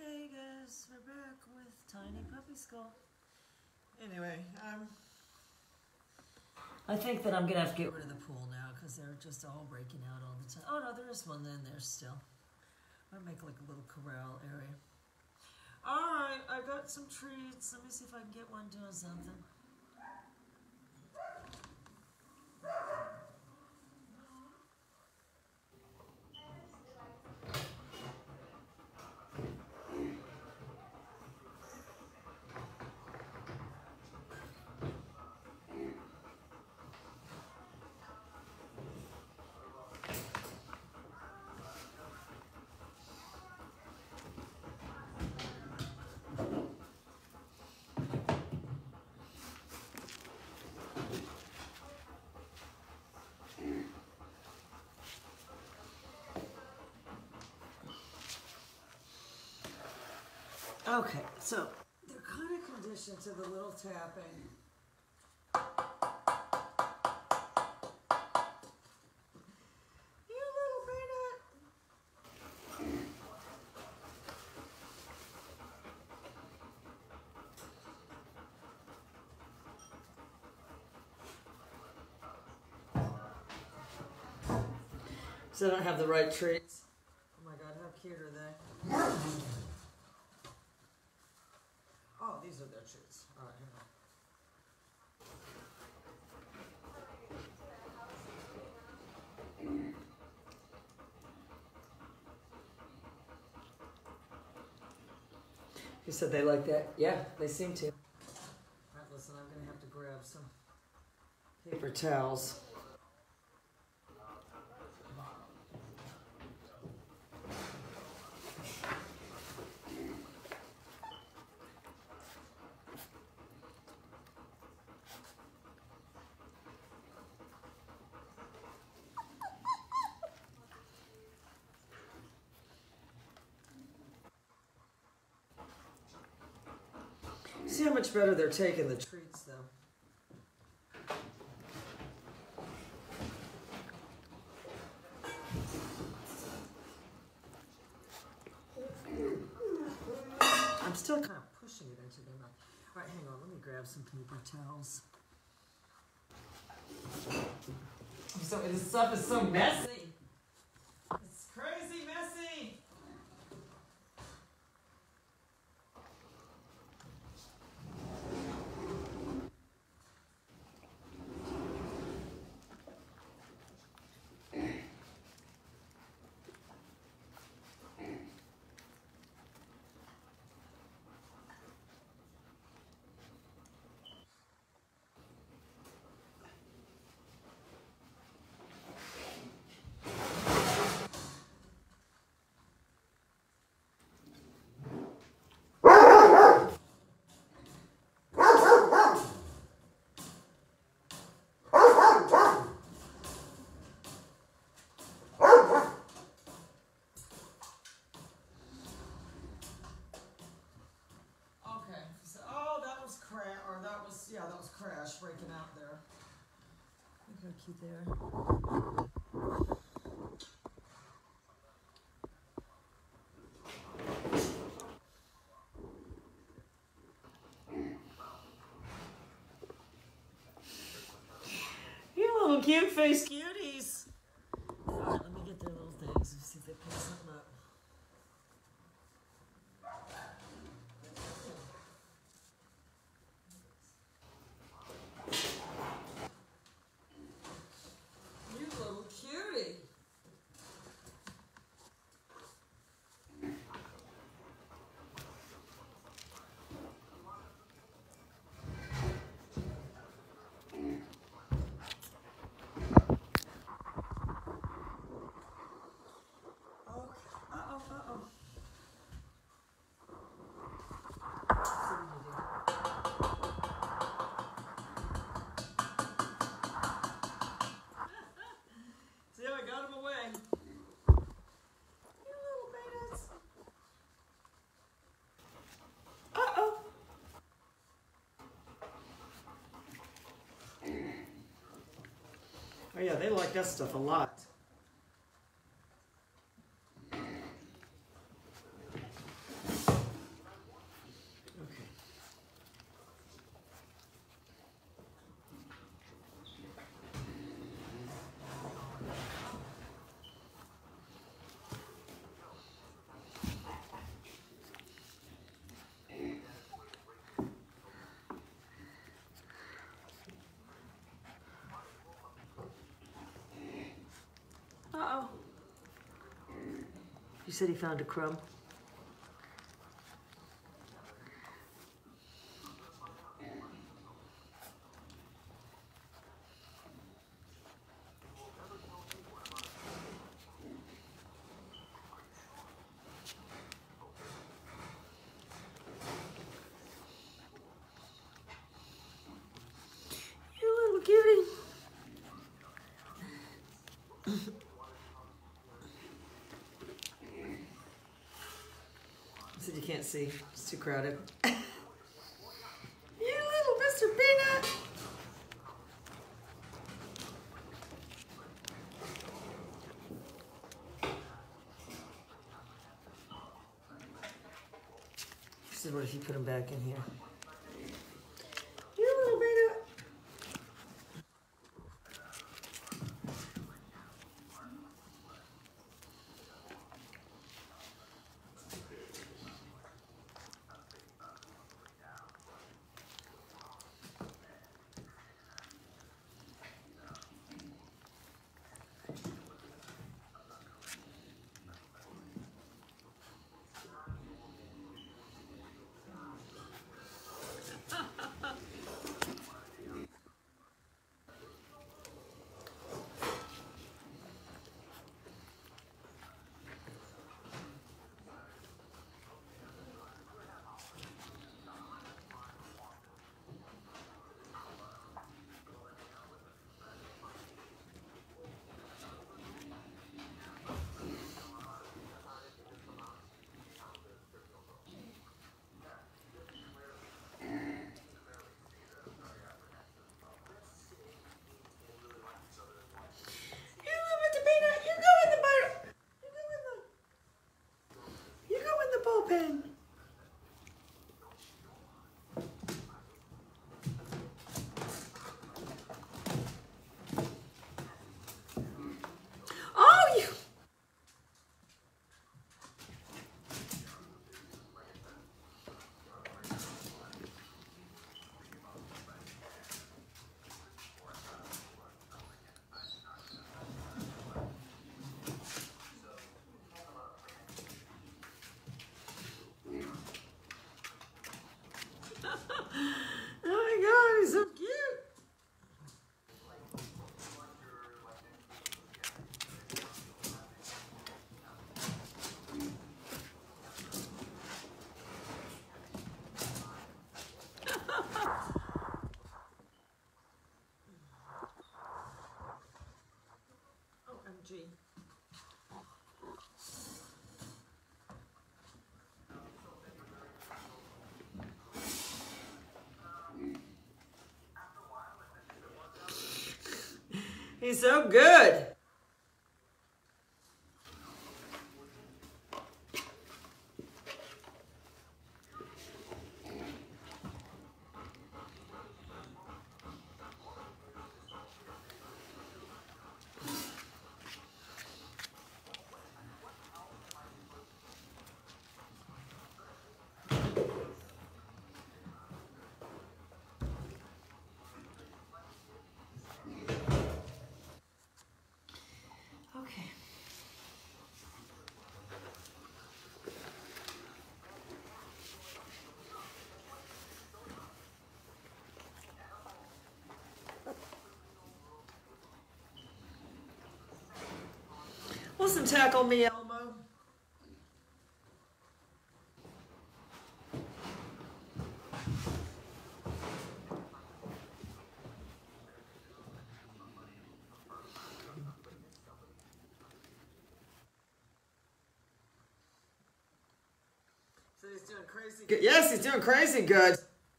Okay guys, we're back with Tiny Puppy Skull. Anyway, I think that I'm gonna have to get rid of the pool now because they're just all breaking out all the time. Oh no, there is one in there still. I'll make like a little corral area. Alright, I got some treats. Let me see if I can get one doing something. Okay, so they're kind of conditioned to the little tapping. You little peanut! So I don't have the right treats. Oh my god, how cute are they? Oh, these are their treats. All right, hang on. You said they like that? Yeah, they seem to. All right, listen, I'm going to have to grab some paper towels. See how much better they're taking the treats, though. I'm still kind of pushing it into their mouth. All right, hang on. Let me grab some paper towels. So this stuff is so messy. It's crazy messy. Yeah, that was Crash breaking out there. Look how cute they are. You little cute face cuties. Alright, let me get their little things and see if they pick something up. Oh yeah, they like that stuff a lot. He said he found a crumb. You little cutie. Said you can't see. It's too crowded. You little Mr. Peanut. She said, what if you put him back in here? You little peanut. Bullpen. Oh, you. Oh my God, he's so cute. OMG. He's so good. Okay. Listen, tackle me, Elmo. So he's doing crazy good. Yes, he's doing crazy good.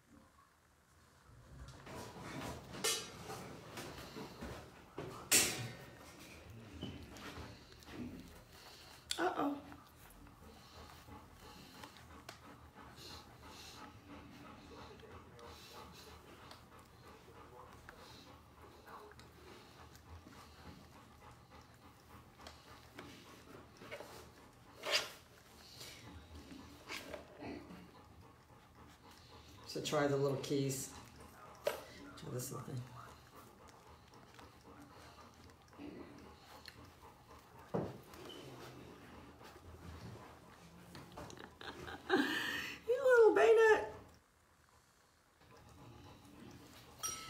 Uh-oh. So try the little keys. Try this little thing.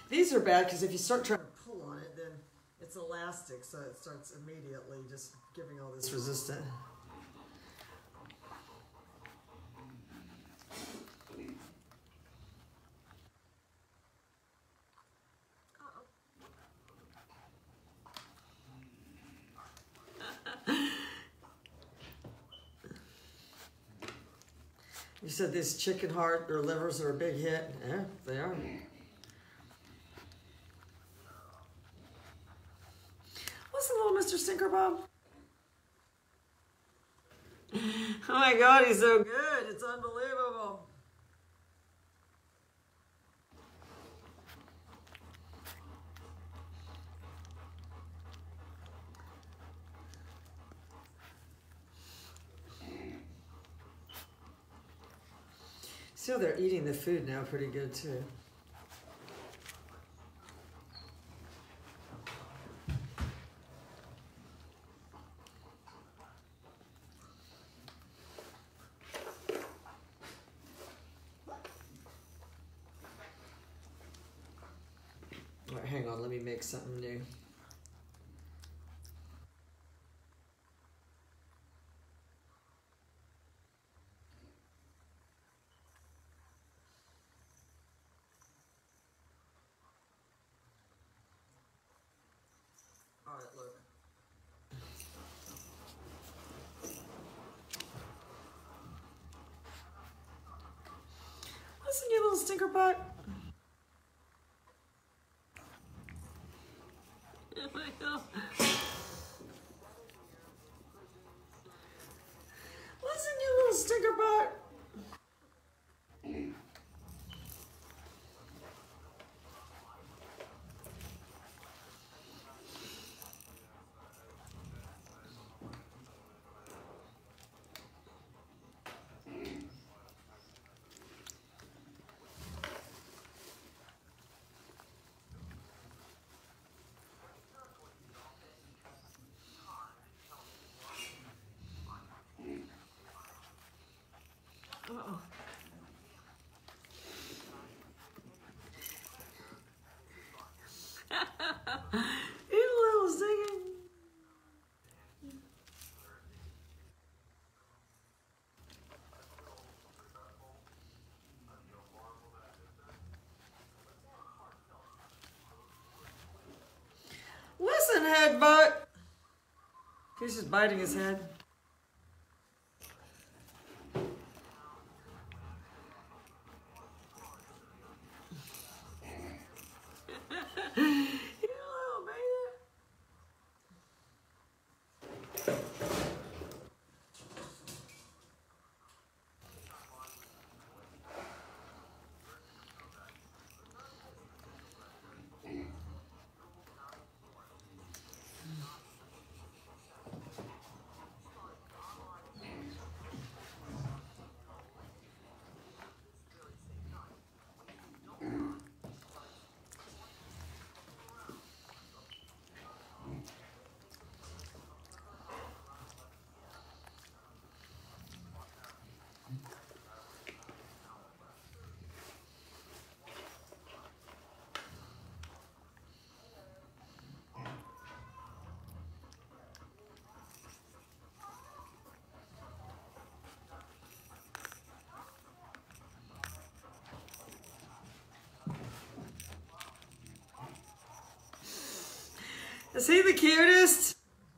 These are bad because if you start trying to pull on it, then it's elastic, so it starts immediately just giving all this resistance. You said these chicken heart or livers are a big hit. Yeah, they are. What's the little Mr. Stinker Bob? Oh my God, he's so good. It's unbelievable. See how they're eating the food now pretty good too. All right, hang on, let me make something new. All right, look. Listen, you little stinker butt. Oh my God. Listen, you little stinker butt. Uh-oh. You little stinker. Listen, head butt. He's just biting his head. Is he the cutest?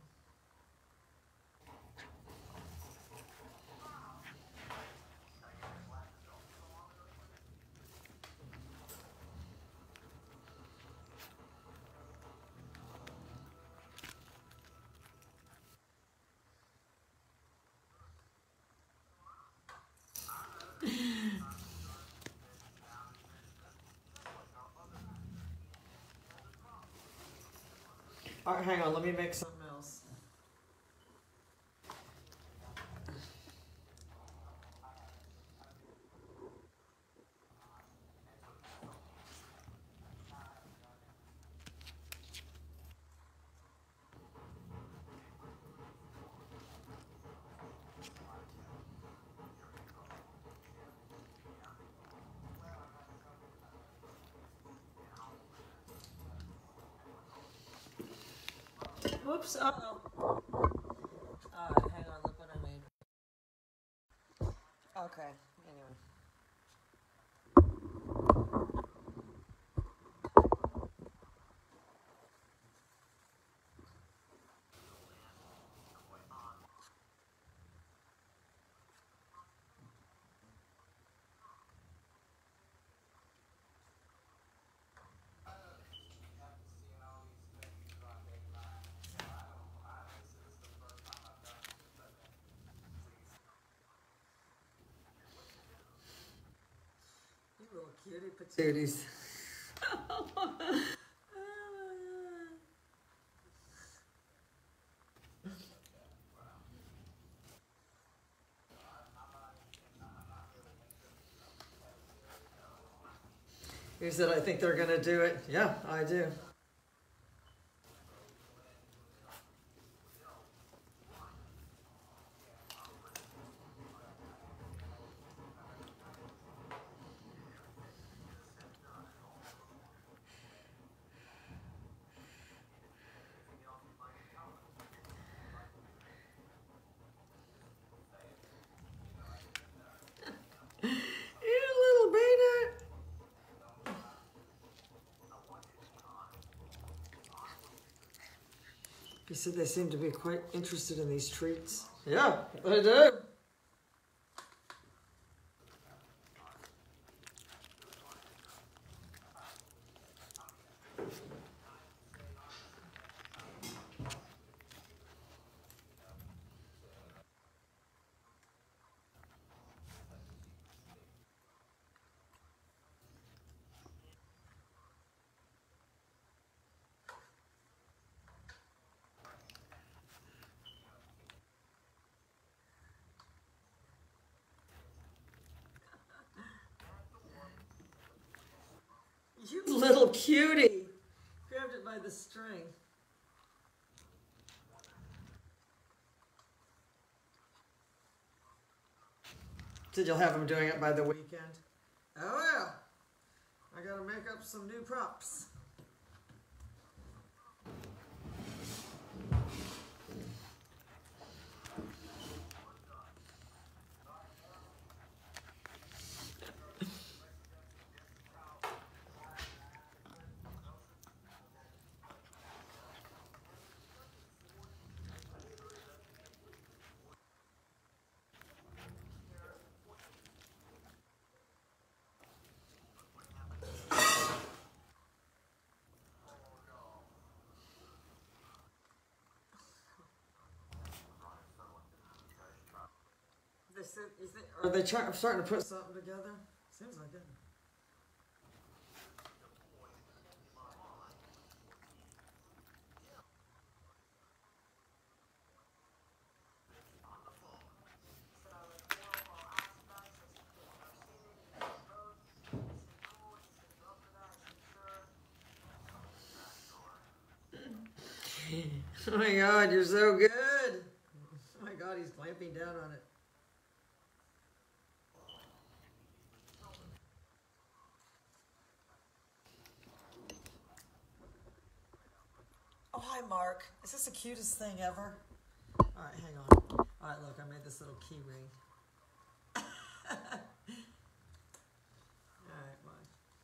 All right, hang on, let me make something else. Oops. Uh-oh. Alright, hang on. Look what I made. Okay. Anyway. You little cutie patooties. He said, I think they're going to do it. Yeah, I do. He said they seem to be quite interested in these treats. Yeah, they do. You little cutie. Grabbed it by the string. Said you'll have him doing it by the weekend. Oh well. I gotta make up some new props. Are they starting to put something together? Seems like it. Oh my God, you're so good. Oh my God, he's clamping down on it. Oh, hi, Mark. Is this the cutest thing ever? All right, hang on. All right, look, I made this little key ring. All right, bye.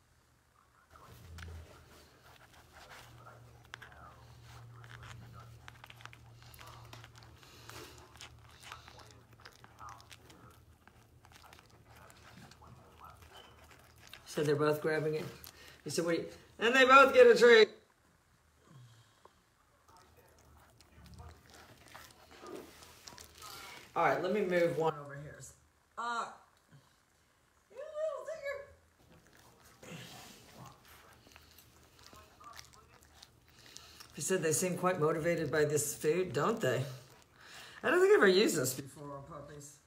So they're both grabbing it. He said, wait, and they both get a treat. All right, let me move one over here. You little digger. He said they seem quite motivated by this food, don't they? I don't think I've ever used this before on puppies.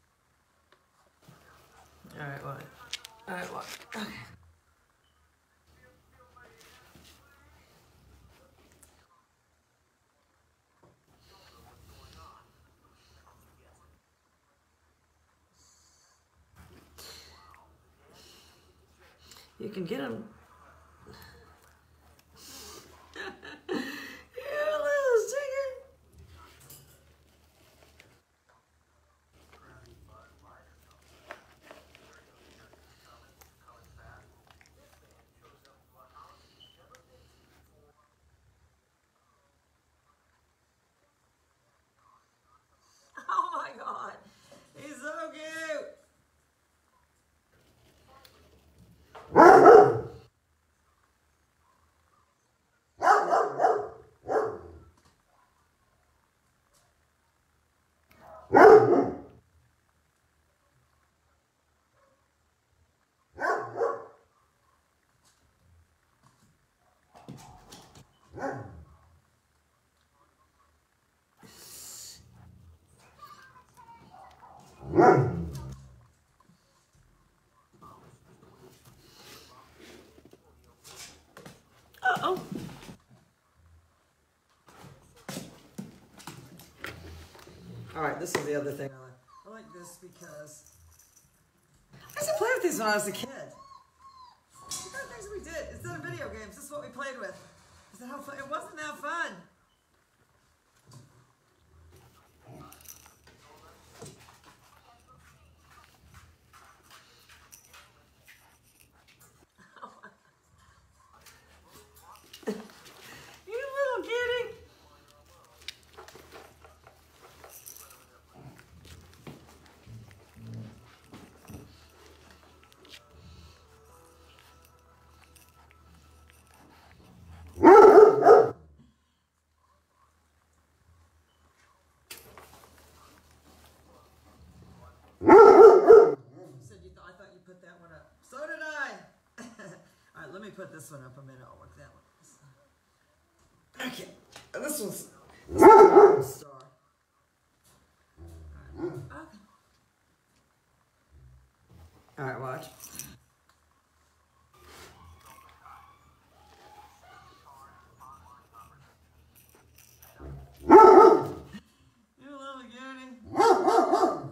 All right, what? All right, what? Okay. You can get them. You little stinger. this is the other thing I like. I like this because I used to play with these when I was a kid. The kind of things we did instead of video games. This is what we played with. Is that how fun? It wasn't that fun. Put that one up. So did I. All right, let me put this one up a minute. I'll work that one. Okay. This one's a star. All right. Okay. All right, watch. You little cutie.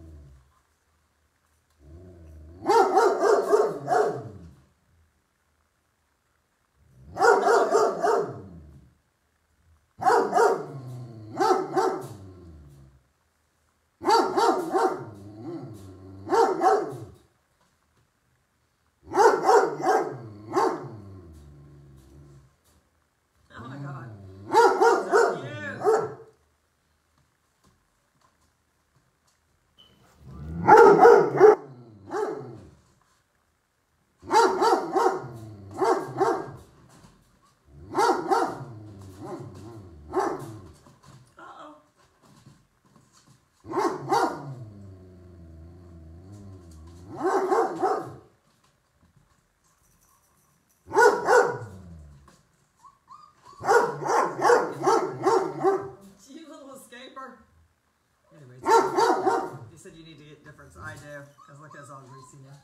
You said you need to get different. I do, because look, it's all greasy now.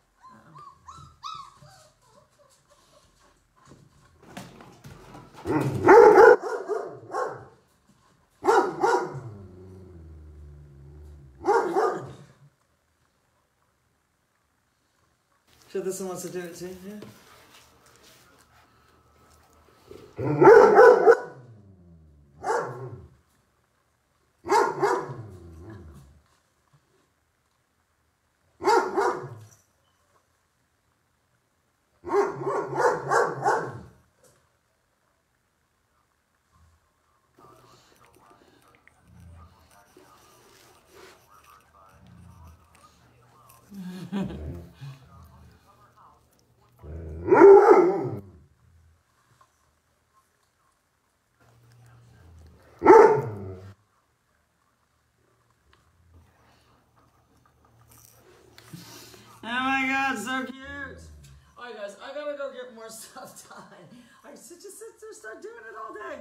So this one wants to do it too, yeah? Oh my God, so cute. All right, guys, I gotta go get more stuff done. I just sit there, start doing it all day.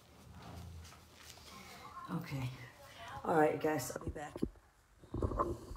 Okay. All right, guys, I'll be back.